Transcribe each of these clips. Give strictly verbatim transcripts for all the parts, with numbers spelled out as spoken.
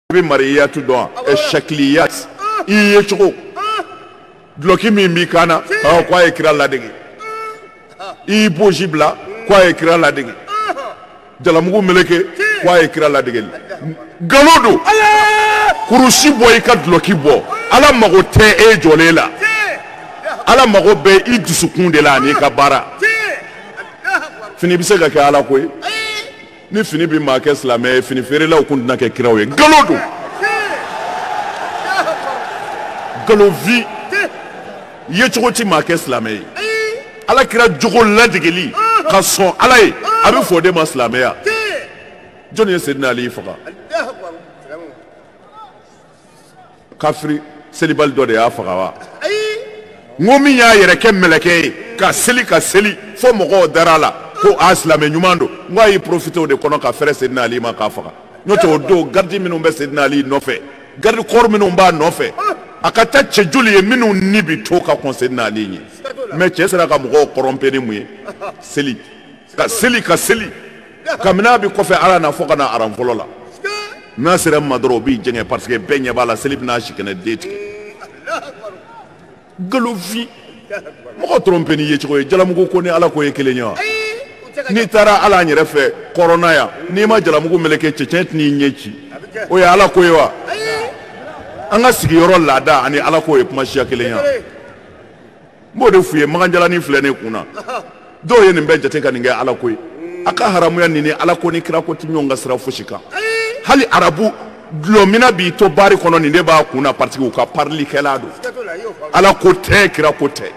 bi mariyatu don e shakliyat iye chuko bloki min bi kana ha kwa e kira ladege i possible kwa e kira ladege jalamugu meleke kwa e kira ladege galodo kurusi boy ka bloki bo ala mago te e jolela ala mago be i dusukun de la ni ka bara fini bi se ka ke ala ko ni fini bi ma ke islamé fini fere la kun na ke kirawe galodo galovi ye chogoti ma ke islamé ala kira jogo ladigeli ka son ala yi abi fode ma islamé ya joni sayyidina ali faga kafiri selibal do de ya faga wa ngomi ya yere ke meleke ka seli ka seli fo mogo darala ko aslamé nyumando ngwa profiter de kono ka fere sayyidina ali ma ka faga nyoto do gardi minum be sayyidina ali no fe gardi kor minum ba no fe akata chejuli minu nibi to ka kon sayyidina ali ni mais che sera ka mogo corromper ni muye seli ka seli ka seli kamina bi ko fe ala na foka na aran folola nasira madro bi jenge parce que benye bala seli na shikene deti galovi mogo tromper ni ye chiko jalamugo ko ne ala ko ye kelenya ni tara ala nyere fe corona ya ni ma jalamugo meleke chechet ni nyechi o ya ala ko ye wa anga sigi yoro lada ani ala ko ye kuma shia kelenya mo de fuye maganjala ni flene kuna do ye ni be jate ka ninge ala ko ye aka haramu ya nini ala ko ni kira ko tinyonga sira fushika hali arabu glomina bi to bari kono ni ne ba kuna parce que ka parli kelado ala ko te kira ko te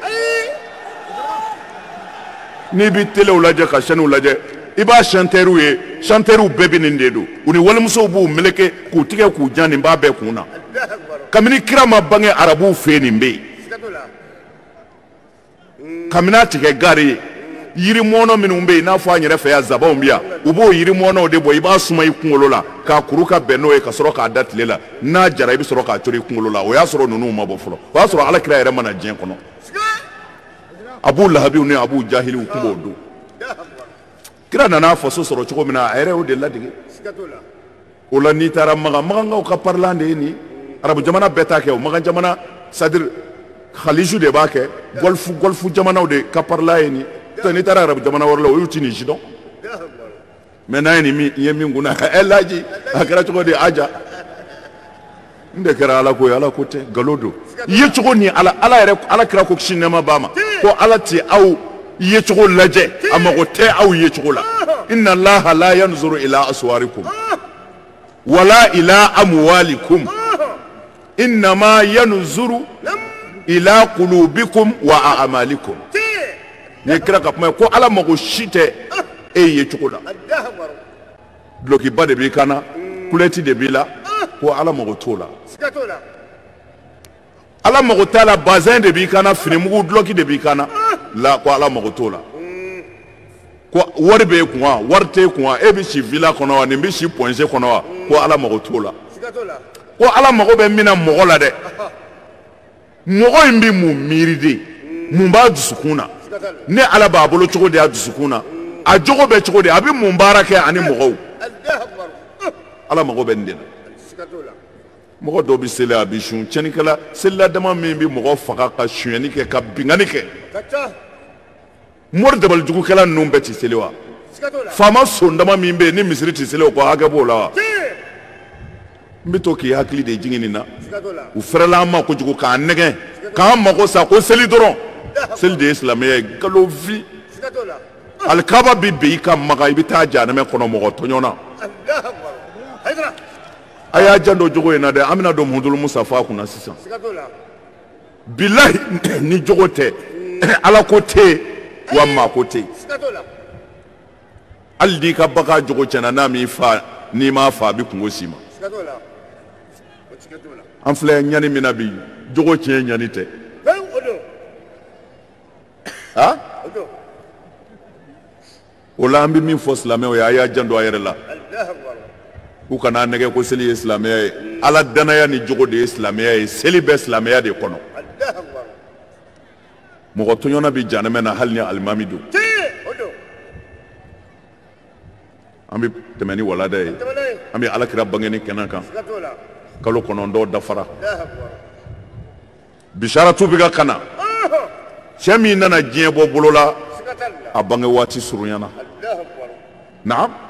ni bi tele ulaje ka shanu ulaje iba chanteru ye chanteru bebe ni ndedo uni walmuso bu meleke ku tige ku jani ba be kuna kamini kira ma bange arabu fe ni mbe kamina tige gari yiri mono minu mbe na fo anyere fe ya zaba umbia ubo yiri mono de boy iba suma ikungolo la ka kuruka beno e ka soro ka datlela na jara ibi soro ka tori ikungolo la o ya soro nunu ma bo folo o ya soro ala kira yere mana jen kono abu lahabi ne abu jahili kumbo do kira nana fo so soro choko mina ere o de la dige o la ni tara maga maga ka parlando ni arabu jamana beta ke o maga jamana sadir khaliju de ba ke golfu golfu jamana de ka parla ni tani tara arabu jamana warlo o yutini jidon mena ni mi yemi nguna elaji akara choko de aja nde kera ala ko ala ko te galodo ye choko ni ala ala ere ala kira ko shinema bama ko ala ti au ye choko laje ama ko te au ye choko la inna allaha la yanzuru ila aswarikum wala ila amwalikum inna ma yanzuru ila qulubikum wa a'malikum ne kira ka ko ala mako shite e ye choko la bloki ba de bi kana kuleti de bi la ko ala mako tola ala mako tala bazin de bi kana finimugu bloki de bi kana la ko ala mako tola ko wari be kuwa warte kuwa e bi shi villa kono wa ni bi shi ponje kono wa ko ala mako tola ko ala mako be mina mogo la de mogo imbi mu miride mu ba dusukuna ne ala ba bolo chogo de dusukuna a jogo be chogo de abi mu barake ani mogo ala mako be ndena mogo do bi sele abi shun chenikala sele dama min bi mogo faga ka shuni ke ka bingani ke mor dabal jugu kala num be ti sele wa fama son dama min be ni misri ti sele ko haga bola mbito ki hakli de jingini na u frela ma ko jugu ka nege ka mago sa ko seli doron sel de islamé galo vi al kaba bi be ka maga ibita jana me kono mogo tonyona aya jando jogo ina de amina do mundul musafa kuna sisa billahi ni jogo te ala kote wa ma kote aldi ka baka jogo chana na mi fa ni ma fa bi kungo sima an fle nyani mina bi jogo chen nyani te ha ola ambi mi fo islamé o aya jando ayere la u kana nege ko seli islamé ala danaya ni jogo de islamé seli be islamé de kono mo to nyona bi janame na halni almamidu ambi temeni wala day an bɛ alakira bangeni kɛnɛ kan kalo kɔnɔntɔn dafara bisharatu bɛ ka kana cɛ min nana diɲɛ bɔ bolo la a bange waati surunyana naam